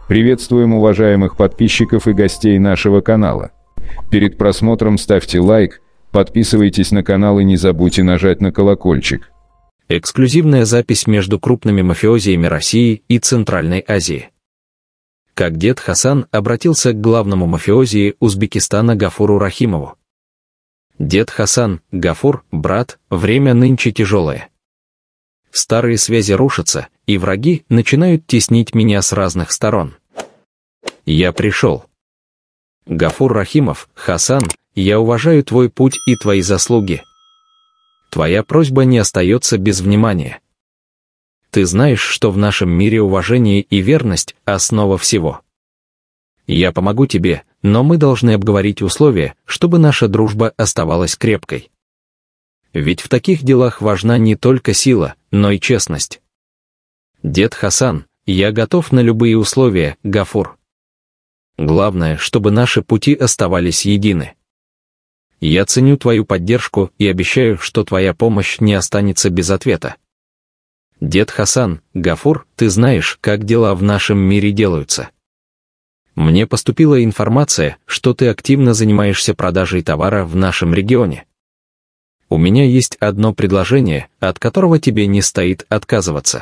Приветствуем уважаемых подписчиков и гостей нашего канала. Перед просмотром ставьте лайк, подписывайтесь на канал и не забудьте нажать на колокольчик. Эксклюзивная запись между крупными мафиозиями России и Центральной Азии. Как дед Хасан обратился к главному мафиози Узбекистана Гафуру Рахимову. Дед Хасан, Гафур, брат, время нынче тяжелое. Старые связи рушатся, и враги начинают теснить меня с разных сторон. Я пришел. Гафур Рахимов, Хасан, я уважаю твой путь и твои заслуги. Твоя просьба не остается без внимания. Ты знаешь, что в нашем мире уважение и верность – основа всего. Я помогу тебе, но мы должны обговорить условия, чтобы наша дружба оставалась крепкой. Ведь в таких делах важна не только сила, но и честность. Дед Хасан, я готов на любые условия, Гафур. Главное, чтобы наши пути оставались едины. Я ценю твою поддержку и обещаю, что твоя помощь не останется без ответа. Дед Хасан, Гафур, ты знаешь, как дела в нашем мире делаются. Мне поступила информация, что ты активно занимаешься продажей товара в нашем регионе. У меня есть одно предложение, от которого тебе не стоит отказываться.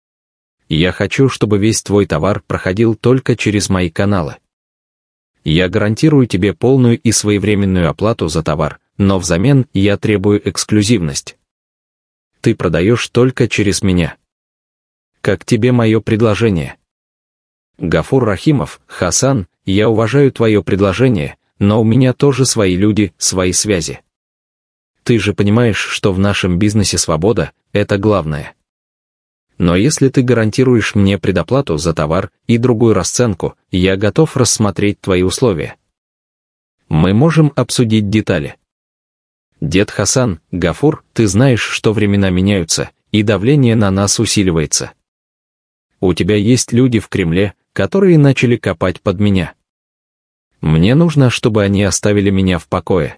Я хочу, чтобы весь твой товар проходил только через мои каналы. Я гарантирую тебе полную и своевременную оплату за товар, но взамен я требую эксклюзивность. Ты продаешь только через меня. Как тебе мое предложение? Гафур Рахимов, Хасан, я уважаю твое предложение, но у меня тоже свои люди, свои связи. Ты же понимаешь, что в нашем бизнесе свобода – это главное. Но если ты гарантируешь мне предоплату за товар и другую расценку, я готов рассмотреть твои условия. Мы можем обсудить детали. Дед Хасан, Гафур, ты знаешь, что времена меняются, и давление на нас усиливается. У тебя есть люди в Кремле, которые начали копать под меня. Мне нужно, чтобы они оставили меня в покое.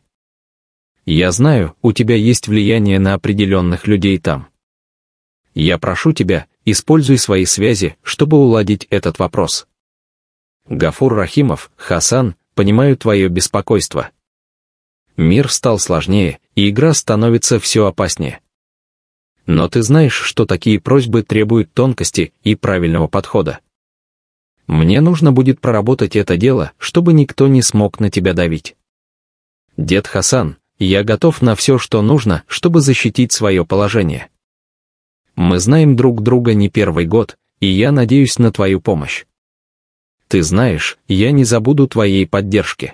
Я знаю, у тебя есть влияние на определенных людей там. Я прошу тебя, используй свои связи, чтобы уладить этот вопрос. Гафур Рахимов, Хасан, понимаю твое беспокойство. Мир стал сложнее, и игра становится все опаснее. Но ты знаешь, что такие просьбы требуют тонкости и правильного подхода. Мне нужно будет проработать это дело, чтобы никто не смог на тебя давить. Дед Хасан, я готов на все, что нужно, чтобы защитить свое положение. Мы знаем друг друга не первый год, и я надеюсь на твою помощь. Ты знаешь, я не забуду твоей поддержки.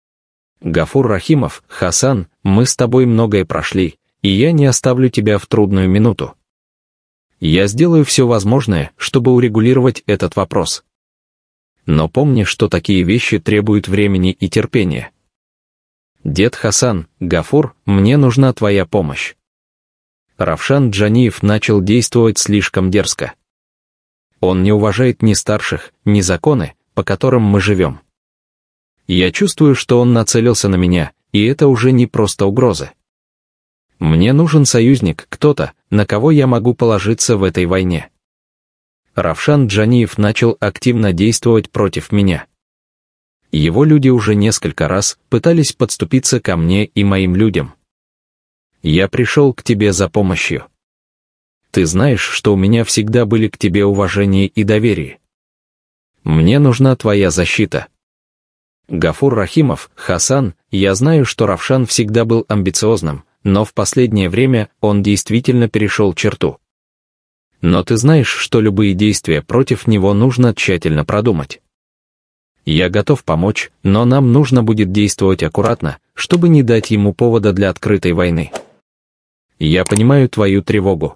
Гафур Рахимов, Хасан, мы с тобой многое прошли, и я не оставлю тебя в трудную минуту. Я сделаю все возможное, чтобы урегулировать этот вопрос. Но помни, что такие вещи требуют времени и терпения. Дед Хасан, Гафур, мне нужна твоя помощь. Равшан Джаниев начал действовать слишком дерзко. Он не уважает ни старших, ни законы, по которым мы живем. Я чувствую, что он нацелился на меня, и это уже не просто угрозы. Мне нужен союзник, кто-то, на кого я могу положиться в этой войне. Равшан Джаниев начал активно действовать против меня. Его люди уже несколько раз пытались подступиться ко мне и моим людям. Я пришел к тебе за помощью. Ты знаешь, что у меня всегда были к тебе уважение и доверие. Мне нужна твоя защита. Гафур Рахимов, Хасан, я знаю, что Равшан всегда был амбициозным, но в последнее время он действительно перешел черту. Но ты знаешь, что любые действия против него нужно тщательно продумать. Я готов помочь, но нам нужно будет действовать аккуратно, чтобы не дать ему повода для открытой войны. Я понимаю твою тревогу.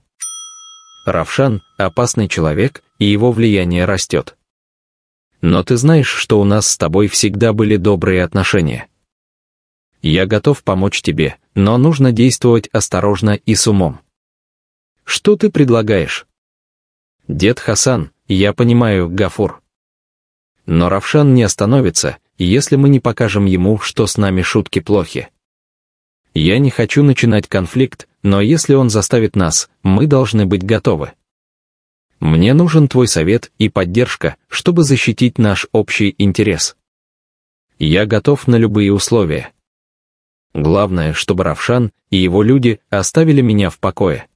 Равшан – опасный человек, и его влияние растет. Но ты знаешь, что у нас с тобой всегда были добрые отношения. Я готов помочь тебе, но нужно действовать осторожно и с умом. Что ты предлагаешь? Дед Хасан, я понимаю, Гафур. Но Равшан не остановится, если мы не покажем ему, что с нами шутки плохи. Я не хочу начинать конфликт, но если он заставит нас, мы должны быть готовы. Мне нужен твой совет и поддержка, чтобы защитить наш общий интерес. Я готов на любые условия. Главное, чтобы Равшан и его люди оставили меня в покое.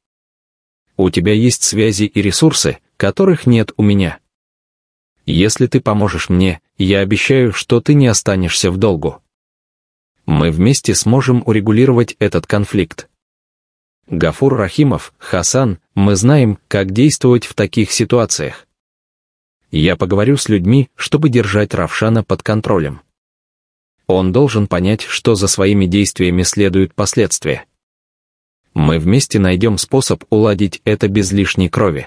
У тебя есть связи и ресурсы, которых нет у меня. Если ты поможешь мне, я обещаю, что ты не останешься в долгу. Мы вместе сможем урегулировать этот конфликт. Гафур Рахимов, Хасан, мы знаем, как действовать в таких ситуациях. Я поговорю с людьми, чтобы держать Равшана под контролем. Он должен понять, что за своими действиями следуют последствия. Мы вместе найдем способ уладить это без лишней крови.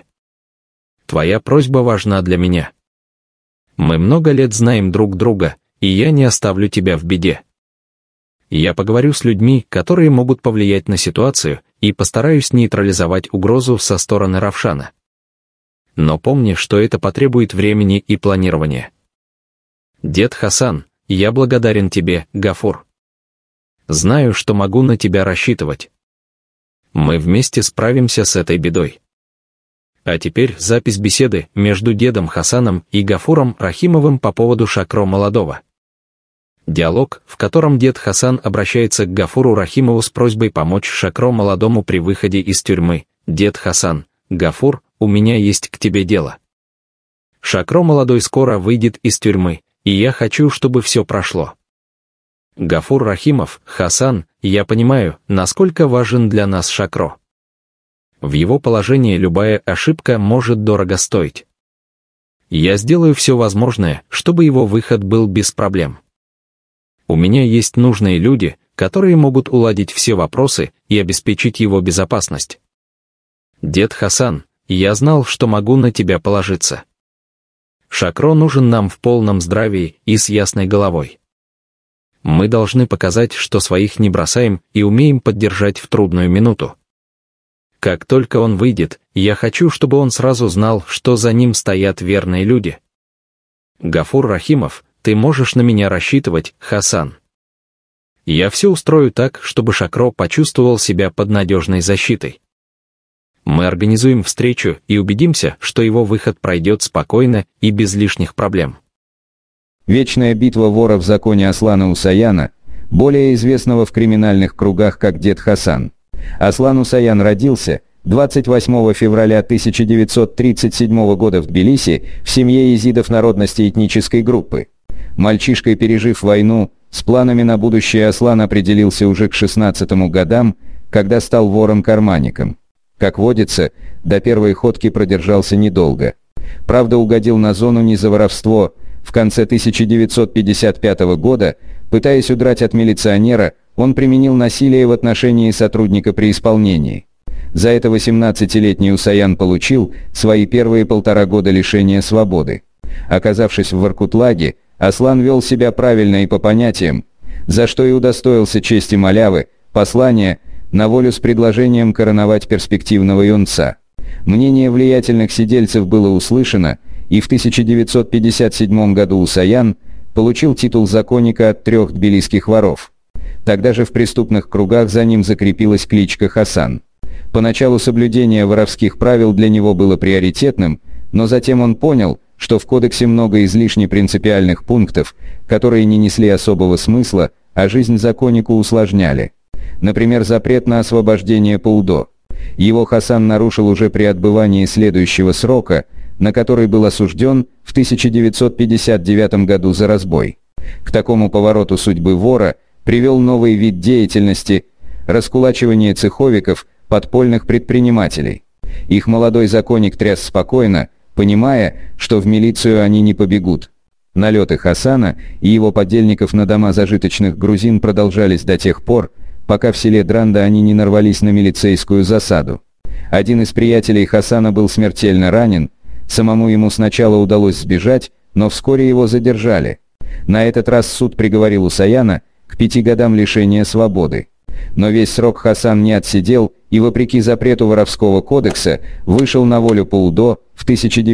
Твоя просьба важна для меня. Мы много лет знаем друг друга, и я не оставлю тебя в беде. Я поговорю с людьми, которые могут повлиять на ситуацию, и постараюсь нейтрализовать угрозу со стороны Равшана. Но помни, что это потребует времени и планирования. Дед Хасан, я благодарен тебе, Гафур. Знаю, что могу на тебя рассчитывать. Мы вместе справимся с этой бедой. А теперь запись беседы между дедом Хасаном и Гафуром Рахимовым по поводу Шакро Молодого. Диалог, в котором дед Хасан обращается к Гафуру Рахимову с просьбой помочь Шакро Молодому при выходе из тюрьмы. Дед Хасан: Гафур, у меня есть к тебе дело. Шакро Молодой скоро выйдет из тюрьмы, и я хочу, чтобы все прошло. Гафур Рахимов: Хасан, я понимаю, насколько важен для нас Шакро. В его положении любая ошибка может дорого стоить. Я сделаю все возможное, чтобы его выход был без проблем. У меня есть нужные люди, которые могут уладить все вопросы и обеспечить его безопасность. Дед Хасан, я знал, что могу на тебя положиться. Шакро нужен нам в полном здравии и с ясной головой. Мы должны показать, что своих не бросаем и умеем поддержать в трудную минуту. Как только он выйдет, я хочу, чтобы он сразу знал, что за ним стоят верные люди. Гафур Рахимов, ты можешь на меня рассчитывать, Хасан. Я все устрою так, чтобы Шакро почувствовал себя под надежной защитой. Мы организуем встречу и убедимся, что его выход пройдет спокойно и без лишних проблем. Вечная битва вора в законе Аслана Усаяна, более известного в криминальных кругах как дед Хасан. Аслан Усаян родился 28 февраля 1937 года в Тбилиси в семье езидов народности этнической группы. Мальчишкой, пережив войну, с планами на будущее Аслан определился уже к 16 годам, когда стал вором-карманником. Как водится, до первой ходки продержался недолго. Правда, угодил на зону не за воровство. В конце 1955 года, пытаясь удрать от милиционера, он применил насилие в отношении сотрудника при исполнении. За это 18-летний Усаян получил свои первые 1,5 года лишения свободы. Оказавшись в Воркутлаге, Аслан вел себя правильно и по понятиям, за что и удостоился чести малявы, послания на волю с предложением короновать перспективного юнца. Мнение влиятельных сидельцев было услышано, и в 1957 году Усаян получил титул законника от 3 тбилисских воров. Тогда же в преступных кругах за ним закрепилась кличка Хасан. Поначалу соблюдение воровских правил для него было приоритетным, но затем он понял, что в кодексе много излишне принципиальных пунктов, которые не несли особого смысла, а жизнь законнику усложняли. Например, запрет на освобождение по УДО. Его Хасан нарушил уже при отбывании следующего срока, на который был осужден в 1959 году за разбой. К такому повороту судьбы вора привел новый вид деятельности – раскулачивание цеховиков, подпольных предпринимателей. Их молодой законник тряс спокойно, понимая, что в милицию они не побегут. Налеты Хасана и его подельников на дома зажиточных грузин продолжались до тех пор, пока в селе Дранда они не нарвались на милицейскую засаду. Один из приятелей Хасана был смертельно ранен, самому ему сначала удалось сбежать, но вскоре его задержали. На этот раз суд приговорил Усаяна к 5 годам лишения свободы. Но весь срок Хасан не отсидел и, вопреки запрету воровского кодекса, вышел на волю по УДО в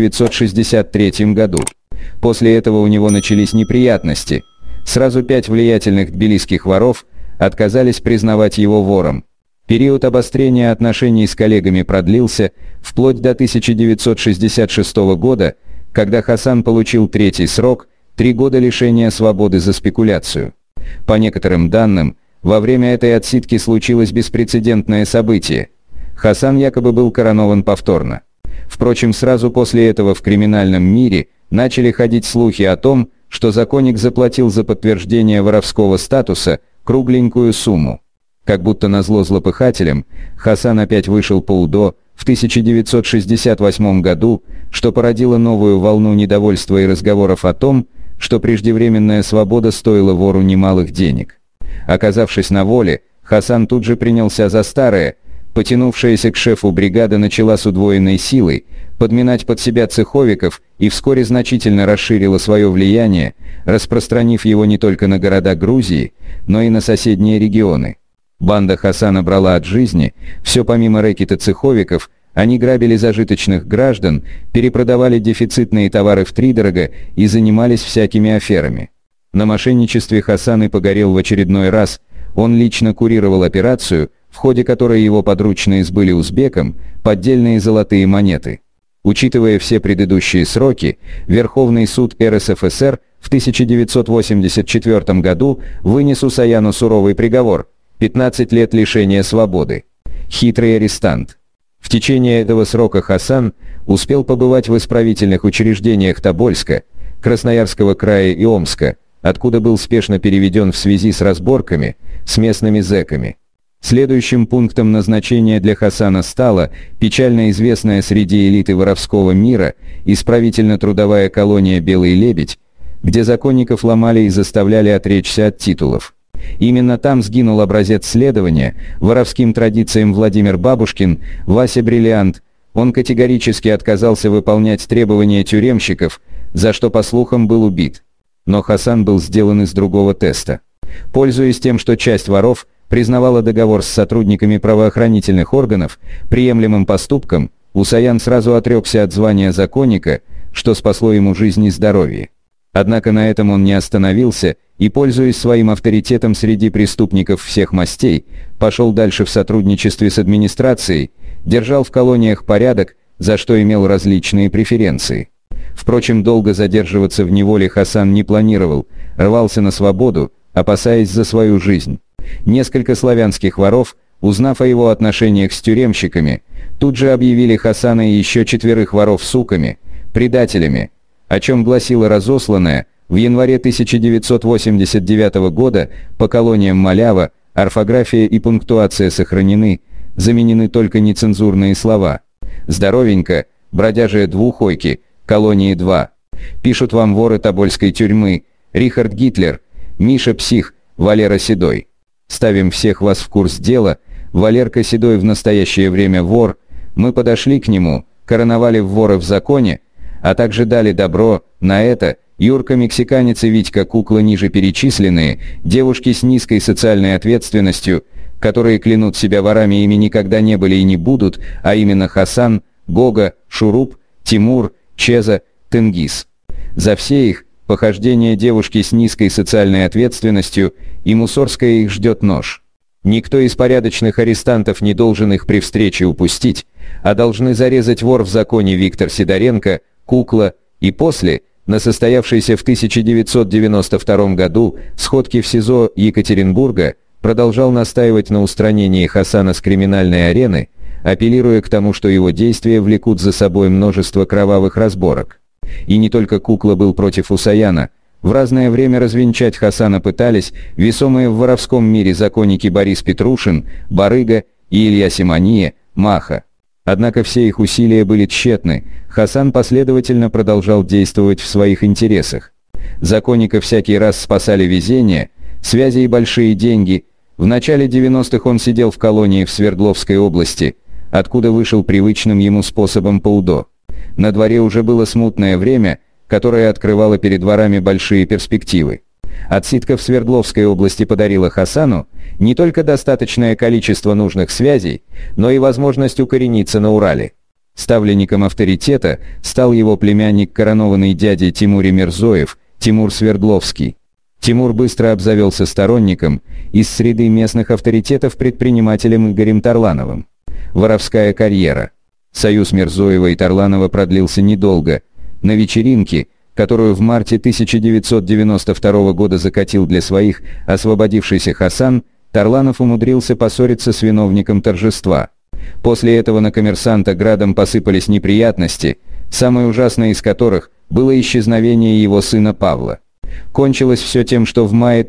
1963 году. После этого у него начались неприятности. Сразу 5 влиятельных тбилисских воров отказались признавать его вором. Период обострения отношений с коллегами продлился вплоть до 1966 года, когда Хасан получил третий срок – 3 года лишения свободы за спекуляцию. По некоторым данным, во время этой отсидки случилось беспрецедентное событие. Хасан якобы был коронован повторно. Впрочем, сразу после этого в криминальном мире начали ходить слухи о том, что законник заплатил за подтверждение воровского статуса кругленькую сумму. Как будто назло злопыхателям, Хасан опять вышел по УДО в 1968 году, что породило новую волну недовольства и разговоров о том, что преждевременная свобода стоила вору немалых денег. Оказавшись на воле, Хасан тут же принялся за старое, потянувшаяся к шефу бригада начала с удвоенной силой подминать под себя цеховиков и вскоре значительно расширила свое влияние, распространив его не только на города Грузии, но и на соседние регионы. Банда Хасана брала от жизни, все помимо рэкета цеховиков, они грабили зажиточных граждан, перепродавали дефицитные товары втридорога и занимались всякими аферами. На мошенничестве Хасан и погорел в очередной раз, он лично курировал операцию, в ходе которой его подручные сбыли узбекам поддельные золотые монеты. Учитывая все предыдущие сроки, Верховный суд РСФСР в 1984 году вынес Усаяну суровый приговор – 15 лет лишения свободы. Хитрый арестант. В течение этого срока Хасан успел побывать в исправительных учреждениях Тобольска, Красноярского края и Омска, откуда был спешно переведен в связи с разборками с местными зэками. Следующим пунктом назначения для Хасана стала печально известная среди элиты воровского мира исправительно-трудовая колония «Белый лебедь», где законников ломали и заставляли отречься от титулов. Именно там сгинул образец следования воровским традициям Владимир Бабушкин, Вася Бриллиант. Он категорически отказался выполнять требования тюремщиков, за что, по слухам, был убит. Но Хасан был сделан из другого теста. Пользуясь тем, что часть воров признавала договор с сотрудниками правоохранительных органов приемлемым поступком, Усаян сразу отрекся от звания законника, что спасло ему жизнь и здоровье. Однако на этом он не остановился и, пользуясь своим авторитетом среди преступников всех мастей, пошел дальше в сотрудничестве с администрацией, держал в колониях порядок, за что имел различные преференции. Впрочем, долго задерживаться в неволе Хасан не планировал, рвался на свободу, опасаясь за свою жизнь. Несколько славянских воров, узнав о его отношениях с тюремщиками, тут же объявили Хасана и еще 4 воров суками, предателями, о чем гласило разосланное в январе 1989 года по колониям Малява, орфография и пунктуация сохранены, заменены только нецензурные слова. «Здоровенько, бродяжие двухойки, колонии 2. Пишут вам воры Тобольской тюрьмы, Рихард Гитлер, Миша Псих, Валера Седой. Ставим всех вас в курс дела, Валерка Седой в настоящее время вор, мы подошли к нему, короновали вора в законе, а также дали добро на это Юрка-мексиканец и Витька Кукла ниже перечисленные, девушки с низкой социальной ответственностью, которые клянут себя ворами, ими никогда не были и не будут, а именно Хасан, Гога, Шуруп, Тимур, Чеза, Тенгиз. За все их похождения девушки с низкой социальной ответственностью и Мусорская их ждет нож. Никто из порядочных арестантов не должен их при встрече упустить, а должны зарезать вор в законе Виктор Сидоренко, Кукла, и после, на состоявшейся в 1992 году сходке в СИЗО Екатеринбурга, продолжал настаивать на устранении Хасана с криминальной арены, апеллируя к тому, что его действия влекут за собой множество кровавых разборок. И не только Кукла был против Усаяна. В разное время развенчать Хасана пытались весомые в воровском мире законники Борис Петрушин, Барыга и Илья Симония, Маха. Однако все их усилия были тщетны, Хасан последовательно продолжал действовать в своих интересах. Законника всякий раз спасали везение, связи и большие деньги. В начале 90-х он сидел в колонии в Свердловской области, откуда вышел привычным ему способом по УДО. На дворе уже было смутное время, которое открывало перед ворами большие перспективы. Отсидка в Свердловской области подарила Хасану не только достаточное количество нужных связей, но и возможность укорениться на Урале. Ставленником авторитета стал его племянник, коронованный дядей Тимуре Мирзоев, Тимур Свердловский. Тимур быстро обзавелся сторонником из среды местных авторитетов предпринимателем Игорем Тарлановым. Воровская карьера. Союз Мирзоева и Тарланова продлился недолго. На вечеринке, которую в марте 1992 года закатил для своих освободившийся Хасан, Тарланов умудрился поссориться с виновником торжества. После этого на коммерсанта градом посыпались неприятности, самой ужасной из которых было исчезновение его сына Павла. Кончилось все тем, что в мае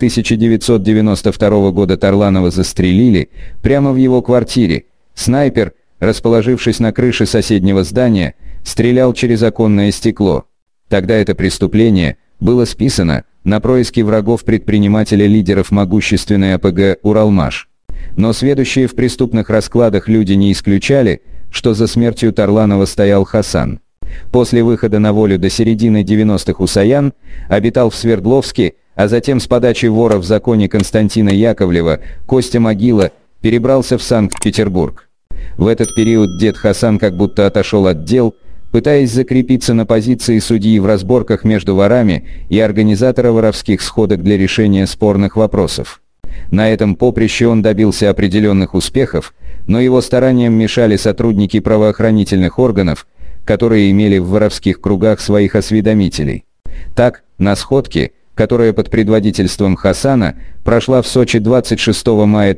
1992 года Тарланова застрелили прямо в его квартире. Снайпер, расположившись на крыше соседнего здания, стрелял через оконное стекло. Тогда это преступление было списано на происки врагов предпринимателя-лидеров могущественной АПГ «Уралмаш». Но сведущие в преступных раскладах люди не исключали, что за смертью Тарланова стоял Хасан. После выхода на волю до середины 90-х Усаян обитал в Свердловске, а затем с подачи вора в законе Константина Яковлева Костя Могила перебрался в Санкт-Петербург. В этот период дед Хасан как будто отошел от дел, пытаясь закрепиться на позиции судьи в разборках между ворами и организатора воровских сходок для решения спорных вопросов. На этом поприще он добился определенных успехов, но его стараниям мешали сотрудники правоохранительных органов, которые имели в воровских кругах своих осведомителей. Так, на сходке, которая под предводительством Хасана прошла в Сочи 26 мая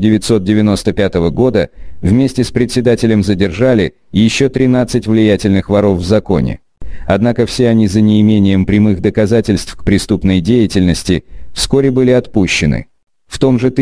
1995 года, вместе с председателем задержали еще 13 влиятельных воров в законе. Однако все они за неимением прямых доказательств к преступной деятельности вскоре были отпущены. В том же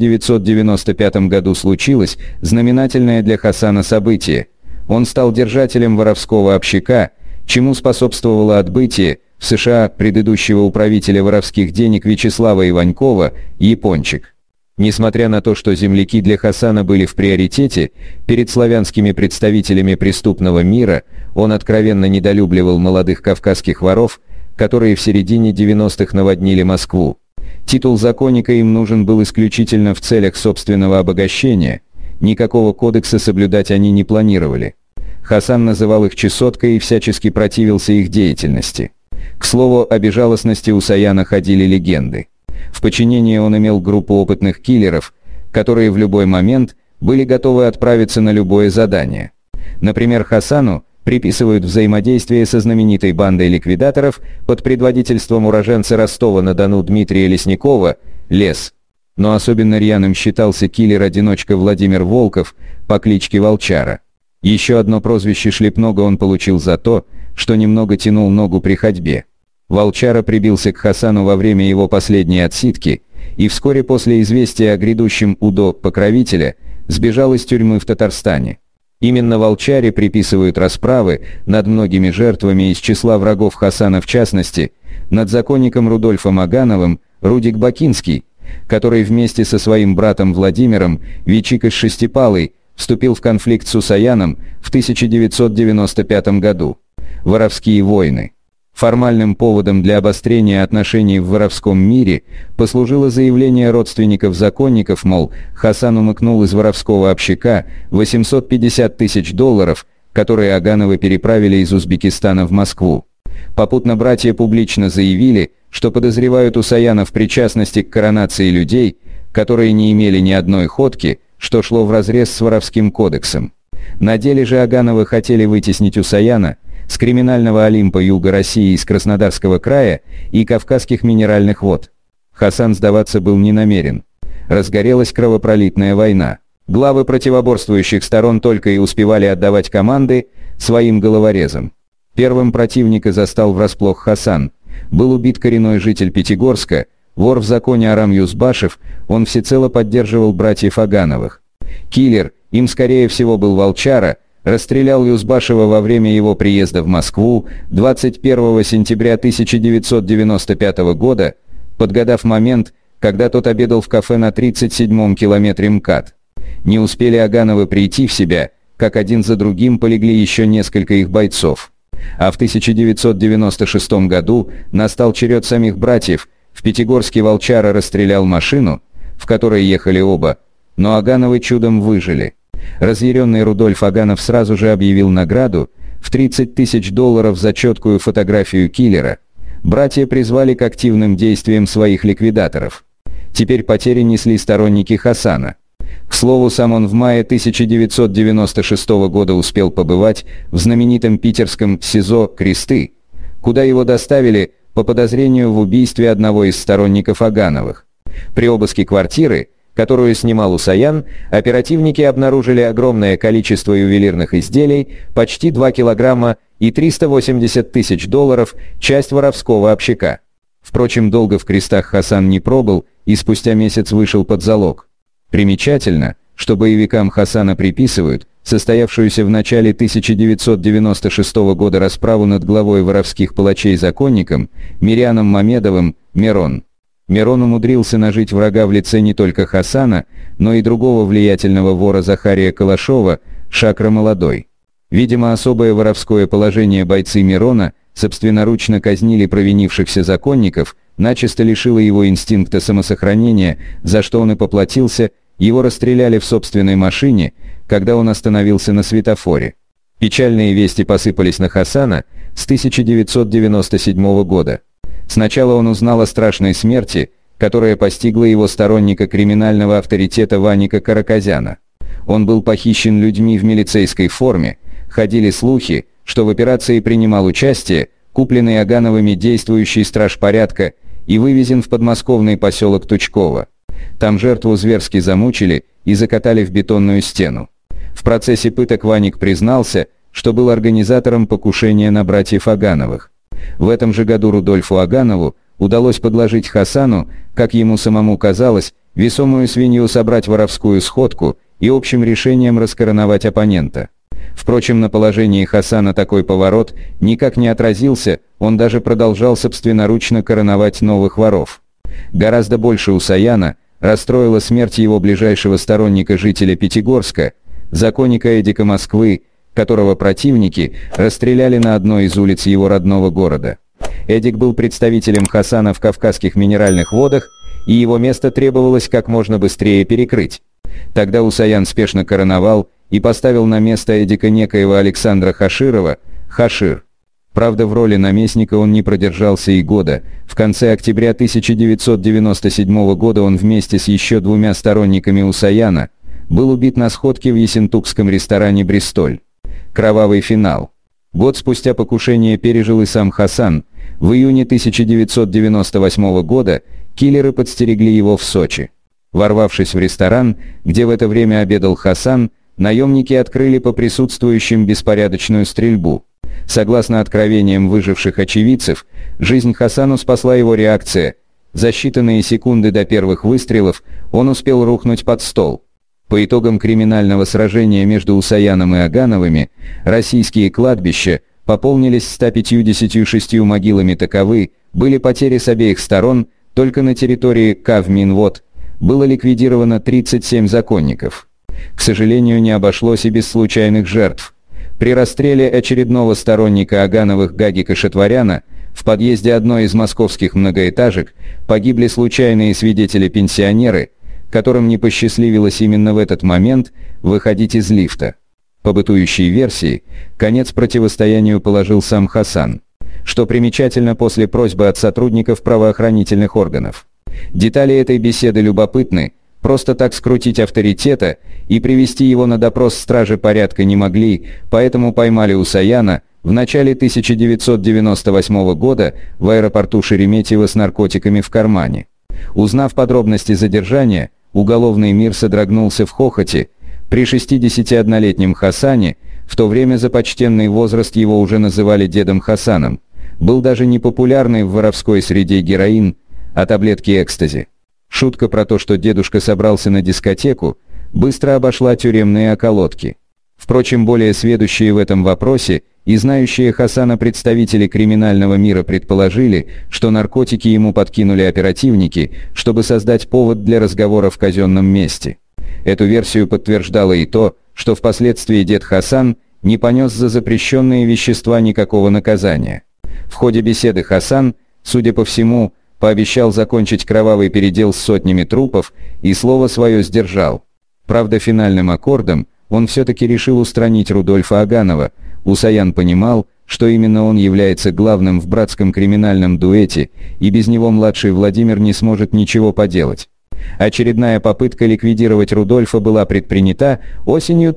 1995 году случилось знаменательное для Хасана событие. Он стал держателем воровского общака, чему способствовало отбытие в США предыдущего управителя воровских денег Вячеслава Иванькова, Япончик. Несмотря на то, что земляки для Хасана были в приоритете перед славянскими представителями преступного мира, он откровенно недолюбливал молодых кавказских воров, которые в середине 90-х наводнили Москву. Титул законника им нужен был исключительно в целях собственного обогащения. Никакого кодекса соблюдать они не планировали. Хасан называл их чесоткой и всячески противился их деятельности. К слову, о безжалостности Усаяна ходили легенды. В подчинении он имел группу опытных киллеров, которые в любой момент были готовы отправиться на любое задание. Например, Хасану приписывают взаимодействие со знаменитой бандой ликвидаторов под предводительством уроженца Ростова-на-Дону Дмитрия Лесникова, Лес. Но особенно рьяным считался киллер-одиночка Владимир Волков по кличке Волчара. Еще одно прозвище Шлепнога он получил за то, что немного тянул ногу при ходьбе. Волчара прибился к Хасану во время его последней отсидки, и вскоре после известия о грядущем УДО покровителя сбежал из тюрьмы в Татарстане. Именно Волчаре приписывают расправы над многими жертвами из числа врагов Хасана, в частности, над законником Рудольфом Агановым, Рудик Бакинский, который вместе со своим братом Владимиром Вичикой Шестипалой вступил в конфликт с Усаяном в 1995 году. Воровские войны. Формальным поводом для обострения отношений в воровском мире послужило заявление родственников законников, мол, Хасан умыкнул из воровского общака 850 тысяч долларов, которые Агановы переправили из Узбекистана в Москву. Попутно братья публично заявили, что подозревают Усаяна в причастности к коронации людей, которые не имели ни одной ходки, что шло вразрез с воровским кодексом. На деле же Агановы хотели вытеснить Усаяна с криминального Олимпа юга России, из Краснодарского края и Кавказских минеральных вод. Хасан сдаваться был не намерен. Разгорелась кровопролитная война. Главы противоборствующих сторон только и успевали отдавать команды своим головорезам. Первым противника застал врасплох Хасан. Был убит коренной житель Пятигорска, вор в законе Арам Юзбашев, он всецело поддерживал братьев Агановых. Киллер, им скорее всего был Волчара, расстрелял Юзбашева во время его приезда в Москву 21 сентября 1995 года, подгадав момент, когда тот обедал в кафе на 37-м километре МКАД. Не успели Агановы прийти в себя, как один за другим полегли еще несколько их бойцов. А в 1996 году настал черед самих братьев. В Пятигорске Волчара расстрелял машину, в которой ехали оба, но Агановы чудом выжили. Разъяренный Рудольф Аганов сразу же объявил награду в 30 тысяч долларов за четкую фотографию киллера. братья призвали к активным действиям своих ликвидаторов. Теперь потери несли сторонники Хасана. К слову, сам он в мае 1996 года успел побывать в знаменитом питерском СИЗО «Кресты», куда его доставили по подозрению в убийстве одного из сторонников Агановых. При обыске квартиры, которую снимал Усаян, оперативники обнаружили огромное количество ювелирных изделий, почти 2 килограмма и 380 тысяч долларов, часть воровского общака. Впрочем, долго в Крестах Хасан не пробыл и спустя месяц вышел под залог. Примечательно, что боевикам Хасана приписывают состоявшуюся в начале 1996 года расправу над главой воровских палачей-законником Миряном Мамедовым Мерон. Мерон умудрился нажить врага в лице не только Хасана, но и другого влиятельного вора Захария Калашова, Шакра Молодой. Видимо, особое воровское положение бойцы Мерона собственноручно казнили провинившихся законников, начисто лишило его инстинкта самосохранения, за что он и поплатился. Его расстреляли в собственной машине, когда он остановился на светофоре. Печальные вести посыпались на Хасана с 1997 года. Сначала он узнал о страшной смерти, которая постигла его сторонника криминального авторитета Ваника Каракозяна. Он был похищен людьми в милицейской форме, ходили слухи, что в операции принимал участие купленный Агановыми действующий страж порядка и вывезен в подмосковный поселок Тучково. Там жертву зверски замучили и закатали в бетонную стену. В процессе пыток Ваник признался, что был организатором покушения на братьев Агановых. В этом же году Рудольфу Аганову удалось подложить Хасану, как ему самому казалось, весомую свинью собрать воровскую сходку и общим решением раскороновать оппонента. Впрочем, на положении Хасана такой поворот никак не отразился, он даже продолжал собственноручно короновать новых воров. Гораздо больше Усаяна расстроила смерть его ближайшего сторонника, жителя Пятигорска, законника Эдика Москвы, которого противники расстреляли на одной из улиц его родного города. Эдик был представителем Хасана в Кавказских минеральных водах, и его место требовалось как можно быстрее перекрыть. Тогда Усаян спешно короновал и поставил на место Эдика некоего Александра Хаширова, Хашир. Правда, в роли наместника он не продержался и года. В конце октября 1997 года он вместе с еще 2 сторонниками Усаяна был убит на сходке в ессентукском ресторане «Бристоль». Кровавый финал. Год спустя покушение пережил и сам Хасан. В июне 1998 года киллеры подстерегли его в Сочи. Ворвавшись в ресторан, где в это время обедал Хасан, наемники открыли по присутствующим беспорядочную стрельбу. Согласно откровениям выживших очевидцев, жизнь Хасану спасла его реакция. За считанные секунды до первых выстрелов он успел рухнуть под стол. По итогам криминального сражения между Усаяном и Агановыми, российские кладбища пополнились 156 могилами. Таковы были потери с обеих сторон. Только на территории Кавминвод было ликвидировано 37 законников. К сожалению, не обошлось и без случайных жертв. При расстреле очередного сторонника Агановых Гагика Шатваряна в подъезде одной из московских многоэтажек погибли случайные свидетели-пенсионеры, которым не посчастливилось именно в этот момент выходить из лифта. По бытующей версии, конец противостоянию положил сам Хасан. Что примечательно, после просьбы от сотрудников правоохранительных органов. Детали этой беседы любопытны. Просто так скрутить авторитета и привести его на допрос стражи порядка не могли, поэтому поймали Усаяна в начале 1998 года в аэропорту Шереметьево с наркотиками в кармане. Узнав подробности задержания, уголовный мир содрогнулся в хохоте. При 61-летнем Хасане, в то время за почтенный возраст его уже называли дедом Хасаном, был даже непопулярный в воровской среде героин, а таблетки экстази. Шутка про то, что дедушка собрался на дискотеку, быстро обошла тюремные околотки. Впрочем, более сведущие в этом вопросе и знающие Хасана представители криминального мира предположили, что наркотики ему подкинули оперативники, чтобы создать повод для разговора в казенном месте. Эту версию подтверждало и то, что впоследствии дед Хасан не понес за запрещенные вещества никакого наказания. В ходе беседы Хасан, судя по всему, пообещал закончить кровавый передел с сотнями трупов и слово свое сдержал. Правда, финальным аккордом он все-таки решил устранить Рудольфа Аганова. Усаян понимал, что именно он является главным в братском криминальном дуэте, и без него младший Владимир не сможет ничего поделать. Очередная попытка ликвидировать Рудольфа была предпринята осенью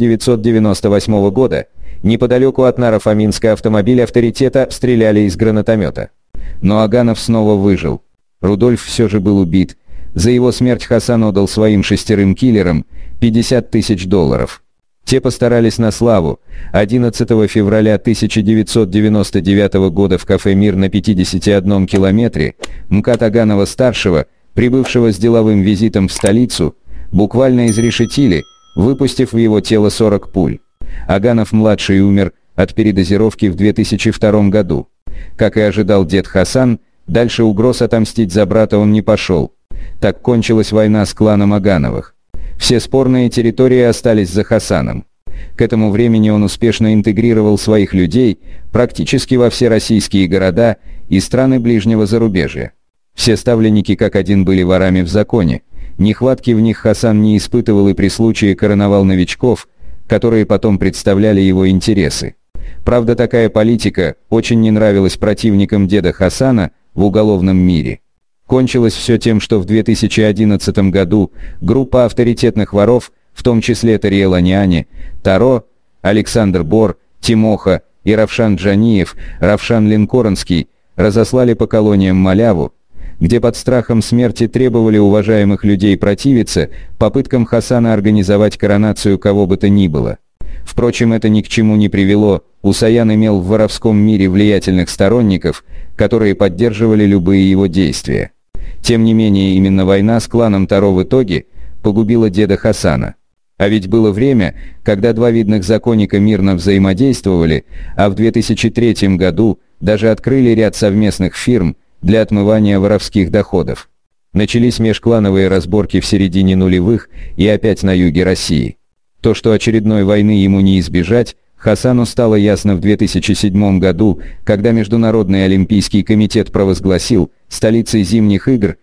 1998 года. Неподалеку от Наро-Фоминска автомобиль авторитета обстреляли из гранатомета. Но Аганов снова выжил. Рудольф все же был убит. За его смерть Хасан отдал своим 6 киллерам $50 тысяч. Те постарались на славу. 11 февраля 1999 года в кафе «Мир» на 51 километре МКАД Аганова-старшего, прибывшего с деловым визитом в столицу, буквально изрешетили, выпустив в его тело 40 пуль. Аганов-младший умер от передозировки в 2002 году. Как и ожидал дед Хасан, дальше угроз отомстить за брата он не пошел. Так кончилась война с кланом Агановых. Все спорные территории остались за Хасаном. К этому времени он успешно интегрировал своих людей практически во все российские города и страны ближнего зарубежья. Все ставленники как один были ворами в законе. Нехватки в них Хасан не испытывал и при случае короновал новичков, которые потом представляли его интересы. Правда, такая политика очень не нравилась противникам деда Хасана в уголовном мире. Кончилось все тем, что в 2011 году группа авторитетных воров, в том числе Тариэл Аниани, Таро, Александр Бор, Тимоха и Равшан Джаниев, Равшан Линкоронский, разослали по колониям маляву, где под страхом смерти требовали уважаемых людей противиться попыткам Хасана организовать коронацию кого бы то ни было. Впрочем, это ни к чему не привело. Усаян имел в воровском мире влиятельных сторонников, которые поддерживали любые его действия. Тем не менее, именно война с кланом Таро в итоге погубила деда Хасана. А ведь было время, когда два видных законника мирно взаимодействовали, а в 2003 году даже открыли ряд совместных фирм для отмывания воровских доходов. Начались межклановые разборки в середине нулевых и опять на юге России. То, что очередной войны ему не избежать, Хасану стало ясно в 2007 году, когда Международный олимпийский комитет провозгласил столицей зимних игр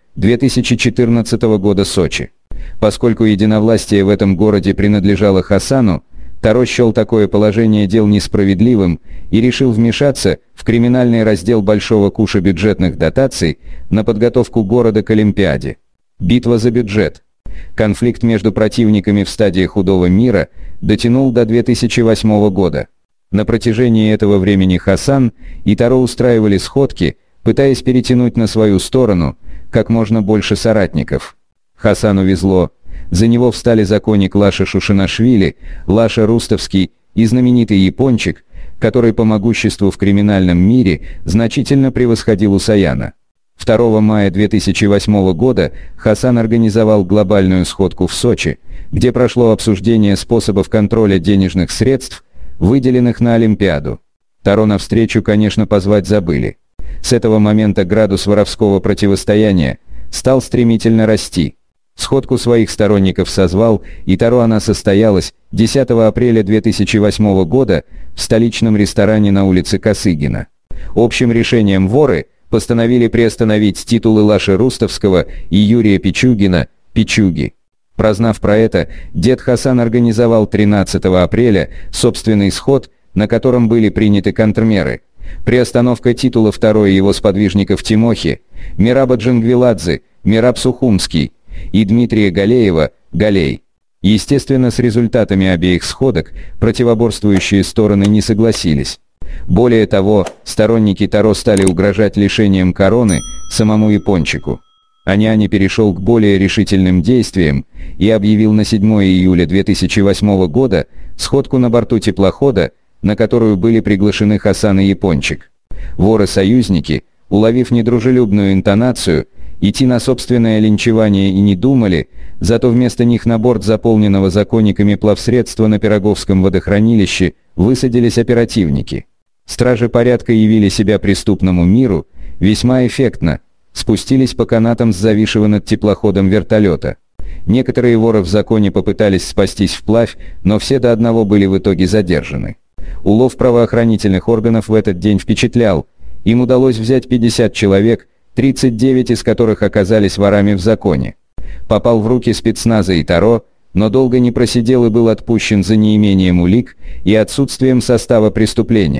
2014 года Сочи. Поскольку единовластие в этом городе принадлежало Хасану, Таро счел такое положение дел несправедливым и решил вмешаться в криминальный раздел большого куша бюджетных дотаций на подготовку города к Олимпиаде. Битва за бюджет. Конфликт между противниками в стадии худого мира дотянул до 2008 года. На протяжении этого времени Хасан и Таро устраивали сходки, пытаясь перетянуть на свою сторону как можно больше соратников. Хасану везло. За него встали законник Лаша Шушинашвили, Лаша Рустовский и знаменитый япончик, который по могуществу в криминальном мире значительно превосходил Усаяна. 2 мая 2008 года Хасан организовал глобальную сходку в Сочи, где прошло обсуждение способов контроля денежных средств, выделенных на Олимпиаду. Таро на встречу, конечно, позвать забыли. С этого момента градус воровского противостояния стал стремительно расти. Сходку своих сторонников созвал, и Таро она состоялась 10 апреля 2008 года в столичном ресторане на улице Косыгина. Общим решением воры постановили приостановить титулы Лаши Рустовского и Юрия Пичугина «Пичуги». Прознав про это, дед Хасан организовал 13 апреля собственный сход, на котором были приняты контрмеры. Приостановка титула второй его сподвижников Тимохи, Мираба Джангвиладзе, Мираб Сухумский и Дмитрия Галеева, Галей. Естественно, с результатами обеих сходок противоборствующие стороны не согласились. Более того, сторонники Таро стали угрожать лишением короны самому япончику. Аниани перешел к более решительным действиям и объявил на 7 июля 2008 года сходку на борту теплохода, на которую были приглашены Хасан и япончик. Воры-союзники, уловив недружелюбную интонацию, идти на собственное линчевание и не думали, зато вместо них на борт заполненного законниками плавсредства на Пироговском водохранилище высадились оперативники. Стражи порядка явили себя преступному миру весьма эффектно, спустились по канатам с зависшего над теплоходом вертолета. Некоторые воры в законе попытались спастись вплавь, но все до одного были в итоге задержаны. Улов правоохранительных органов в этот день впечатлял. Им удалось взять 50 человек, 39 из которых оказались ворами в законе. Попал в руки спецназа и Таро, но долго не просидел и был отпущен за неимением улик и отсутствием состава преступления.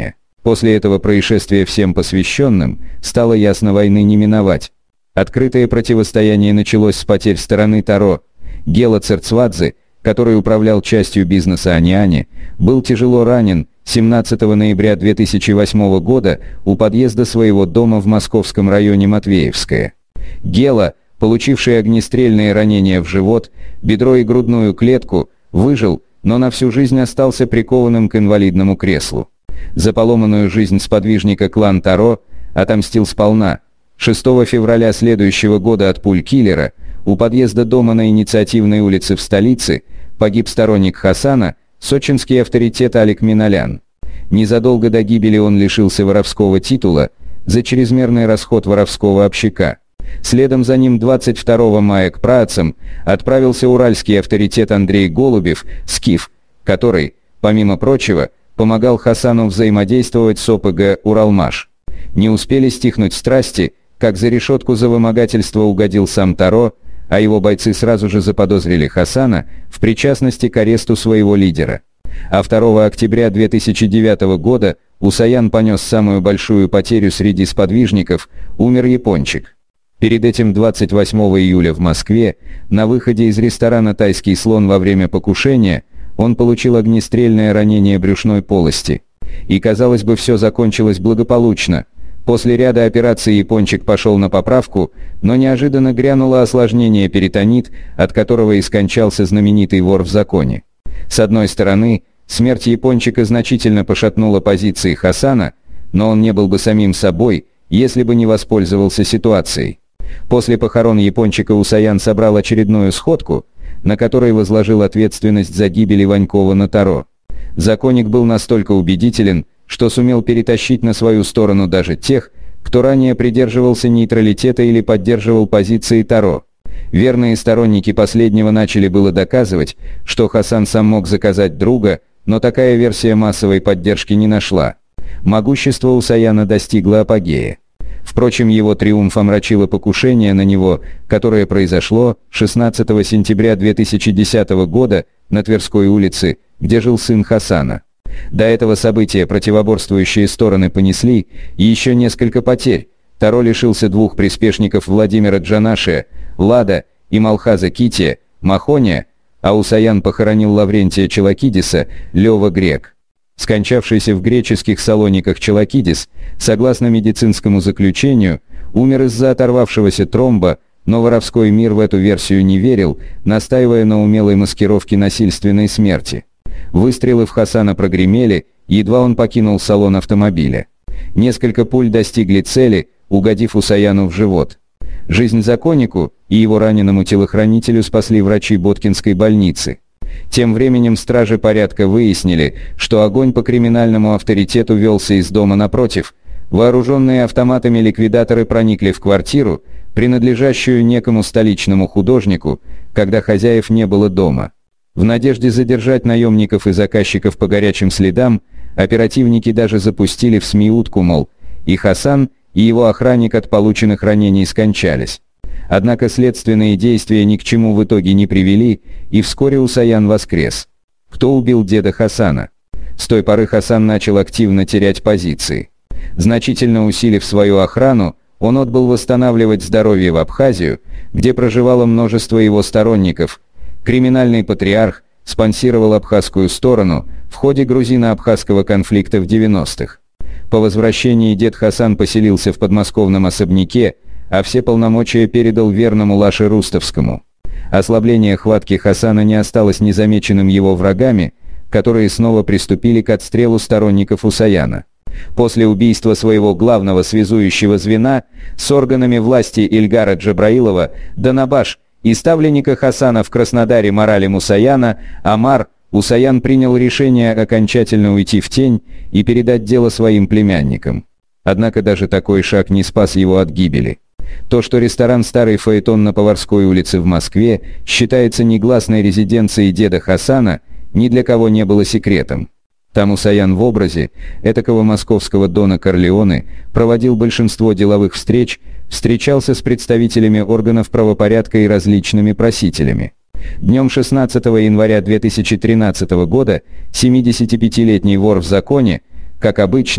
После этого происшествия всем посвященным стало ясно, войны не миновать. Открытое противостояние началось с потерь стороны Таро. Гела Церцвадзе, который управлял частью бизнеса Аниани, был тяжело ранен 17 ноября 2008 года у подъезда своего дома в московском районе Матвеевское. Гела, получивший огнестрельные ранения в живот, бедро и грудную клетку, выжил, но на всю жизнь остался прикованным к инвалидному креслу. За поломанную жизнь сподвижника клан Таро отомстил сполна. 6 февраля следующего года от пуль киллера у подъезда дома на Инициативной улице в столице погиб сторонник Хасана, сочинский авторитет Алик Миналян. Незадолго до гибели он лишился воровского титула за чрезмерный расход воровского общака. Следом за ним 22 мая к праотцам отправился уральский авторитет Андрей Голубев, Скиф, который, помимо прочего, помогал Хасану взаимодействовать с ОПГ «Уралмаш». Не успели стихнуть страсти, как за решетку за вымогательство угодил сам Таро, а его бойцы сразу же заподозрили Хасана в причастности к аресту своего лидера. А 2 октября 2009 года Усаян понес самую большую потерю среди сподвижников, умер япончик. Перед этим 28 июля в Москве, на выходе из ресторана «Тайский слон» во время покушения, он получил огнестрельное ранение брюшной полости. И, казалось бы, все закончилось благополучно. После ряда операций япончик пошел на поправку, но неожиданно грянуло осложнение перитонит, от которого и скончался знаменитый вор в законе. С одной стороны, смерть япончика значительно пошатнула позиции Хасана, но он не был бы самим собой, если бы не воспользовался ситуацией. После похорон япончика Усаян собрал очередную сходку, на которой возложил ответственность за гибель Иванькова на Таро. Законник был настолько убедителен, что сумел перетащить на свою сторону даже тех, кто ранее придерживался нейтралитета или поддерживал позиции Таро. Верные сторонники последнего начали было доказывать, что Хасан сам мог заказать друга, но такая версия массовой поддержки не нашла. Могущество Усаяна достигло апогея. Впрочем, его триумф омрачило покушение на него, которое произошло 16 сентября 2010 года на Тверской улице, где жил сын Хасана. До этого события противоборствующие стороны понесли еще несколько потерь. Таро лишился 2 приспешников Владимира Джанашия, Лада и Малхаза Кития, Махония, а Усаян похоронил Лаврентия Челакидиса, Лёва Грек. Скончавшийся в греческих Салониках Челакидис, согласно медицинскому заключению, умер из-за оторвавшегося тромба, но воровской мир в эту версию не верил, настаивая на умелой маскировке насильственной смерти. Выстрелы в Хасана прогремели, едва он покинул салон автомобиля. Несколько пуль достигли цели, угодив Усаяну в живот. Жизнь законнику и его раненому телохранителю спасли врачи Боткинской больницы. Тем временем стражи порядка выяснили, что огонь по криминальному авторитету велся из дома напротив. Вооруженные автоматами ликвидаторы проникли в квартиру, принадлежащую некому столичному художнику, когда хозяев не было дома. В надежде задержать наемников и заказчиков по горячим следам, оперативники даже запустили в СМИ утку, мол, и Хасан, и его охранник от полученных ранений скончались. Однако следственные действия ни к чему в итоге не привели, и вскоре Усаян воскрес. Кто убил деда Хасана? С той поры Хасан начал активно терять позиции. Значительно усилив свою охрану, он отбыл восстанавливать здоровье в Абхазию, где проживало множество его сторонников. Криминальный патриарх спонсировал абхазскую сторону в ходе грузино-абхазского конфликта в 90-х. По возвращении дед Хасан поселился в подмосковном особняке, а все полномочия передал верному Лаше Рустовскому. Ослабление хватки Хасана не осталось незамеченным его врагами, которые снова приступили к отстрелу сторонников Усаяна. После убийства своего главного связующего звена с органами власти Ильгара Джабраилова, Данабаш и ставленника Хасана в Краснодаре Марали Мусаяна, Амар, Усаян принял решение окончательно уйти в тень и передать дело своим племянникам. Однако даже такой шаг не спас его от гибели. То, что ресторан «Старый фаэтон» на Поварской улице в Москве считается негласной резиденцией деда Хасана, ни для кого не было секретом. Там Усаян в образе этакого московского Дона Корлеоне проводил большинство деловых встреч, встречался с представителями органов правопорядка и различными просителями. Днем 16 января 2013 года 75-летний вор в законе, как обычно,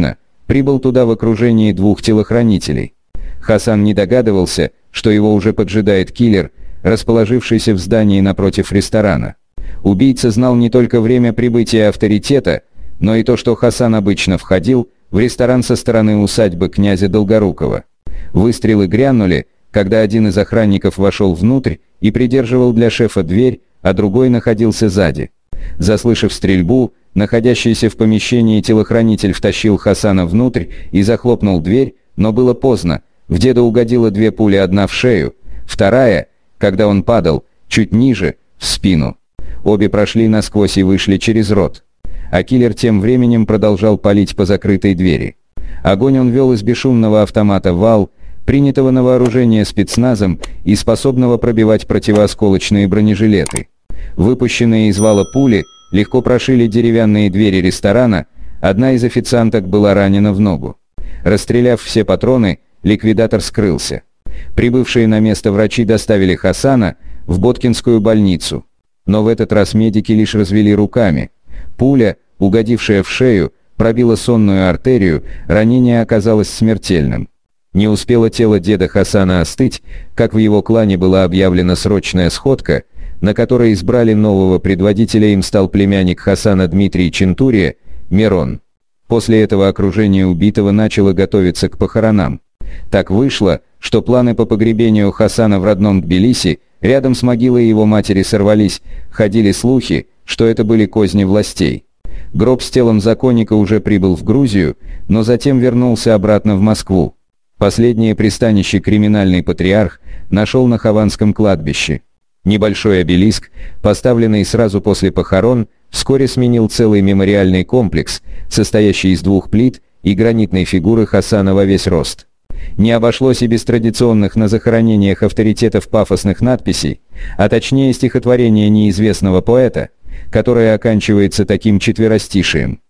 прибыл туда в окружении 2 телохранителей. Хасан не догадывался, что его уже поджидает киллер, расположившийся в здании напротив ресторана. Убийца знал не только время прибытия авторитета, но и то, что Хасан обычно входил в ресторан со стороны усадьбы князя Долгорукова. Выстрелы грянули, когда один из охранников вошел внутрь и придерживал для шефа дверь, а другой находился сзади. Заслышав стрельбу, находящийся в помещении телохранитель втащил Хасана внутрь и захлопнул дверь, но было поздно. В деда угодило 2 пули, одна в шею, вторая, когда он падал, чуть ниже, в спину. Обе прошли насквозь и вышли через рот. А киллер тем временем продолжал палить по закрытой двери. Огонь он вел из бесшумного автомата «Вал», принятого на вооружение спецназом и способного пробивать противоосколочные бронежилеты. Выпущенные из вала пули легко прошили деревянные двери ресторана, одна из официанток была ранена в ногу. Расстреляв все патроны, ликвидатор скрылся. Прибывшие на место врачи доставили Хасана в Боткинскую больницу. Но в этот раз медики лишь развели руками. Пуля, угодившая в шею, пробила сонную артерию, ранение оказалось смертельным. Не успело тело деда Хасана остыть, как в его клане была объявлена срочная сходка, на которой избрали нового предводителя. Им стал племянник Хасана Дмитрий Чентурия, Мирон. После этого окружение убитого начало готовиться к похоронам. Так вышло, что планы по погребению Хасана в родном Тбилиси рядом с могилой его матери сорвались, ходили слухи, что это были козни властей. Гроб с телом законника уже прибыл в Грузию, но затем вернулся обратно в Москву. Последнее пристанище криминальный патриарх нашел на Хованском кладбище. Небольшой обелиск, поставленный сразу после похорон, вскоре сменил целый мемориальный комплекс, состоящий из 2 плит и гранитной фигуры Хасана во весь рост. Не обошлось и без традиционных на захоронениях авторитетов пафосных надписей, а точнее стихотворения неизвестного поэта, которое оканчивается таким четверостишием: